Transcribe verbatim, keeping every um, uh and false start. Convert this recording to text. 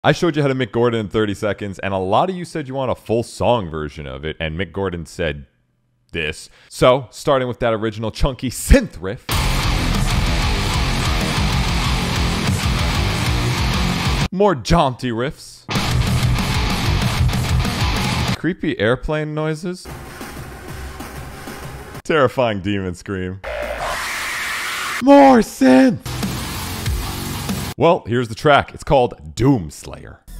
I showed you how to Mick Gordon in thirty seconds, and a lot of you said you want a full song version of it, and Mick Gordon said this. So, starting with that original chunky synth riff. More jaunty riffs. Creepy airplane noises. Terrifying demon scream. More synth! Well, here's the track. It's called Doom Slayer.